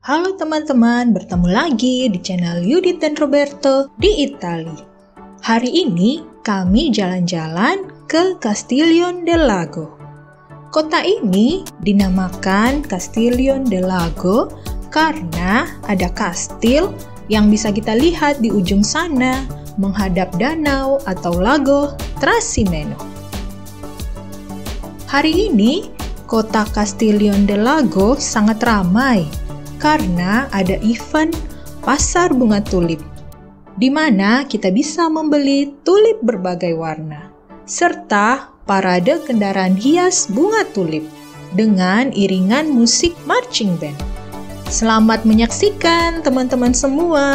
Halo teman-teman, bertemu lagi di channel Yudit dan Roberto di Italia. Hari ini kami jalan-jalan ke Castiglione del Lago. Kota ini dinamakan Castiglione del Lago karena ada kastil yang bisa kita lihat di ujung sana menghadap danau atau lago Trasimeno. Hari ini kota Castiglione del Lago sangat ramai karena ada event pasar bunga tulip, di mana kita bisa membeli tulip berbagai warna, serta parade kendaraan hias bunga tulip dengan iringan musik marching band. Selamat menyaksikan teman-teman semua!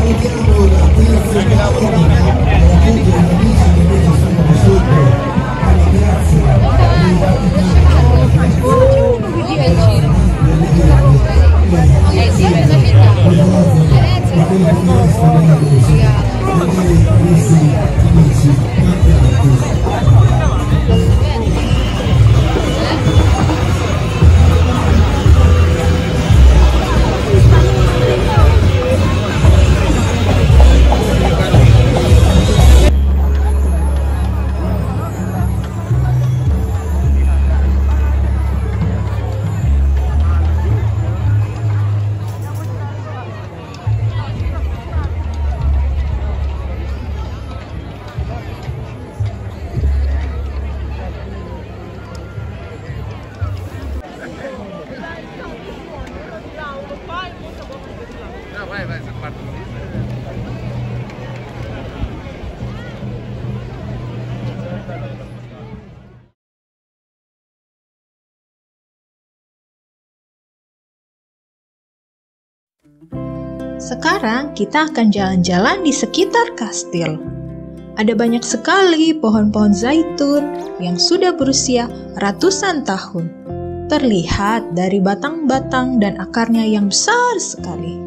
Sekarang kita akan jalan-jalan di sekitar kastil. Ada banyak sekali pohon-pohon zaitun yang sudah berusia ratusan tahun. Terlihat dari batang-batang dan akarnya yang besar sekali.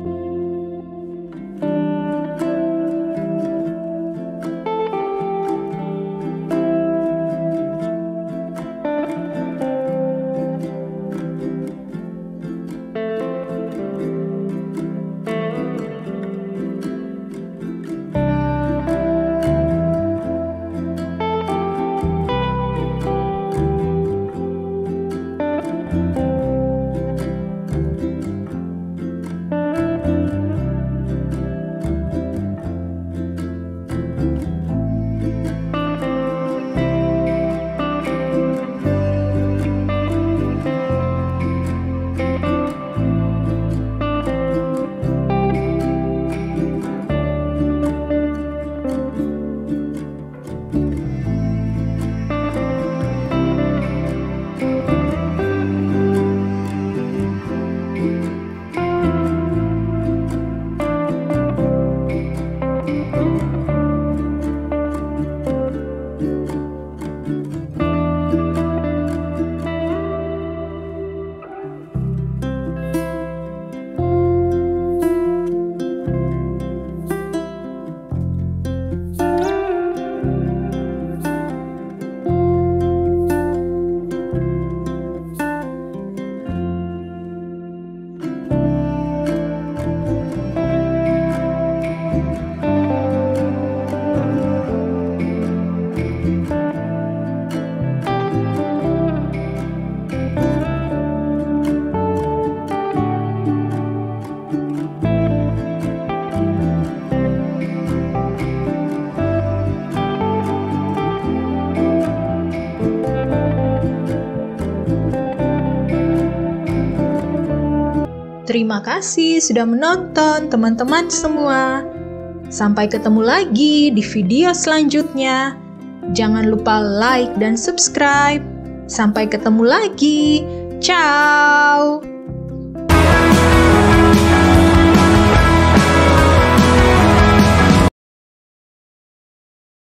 Terima kasih sudah menonton teman-teman semua. Sampai ketemu lagi di video selanjutnya. Jangan lupa like dan subscribe. Sampai ketemu lagi. Ciao.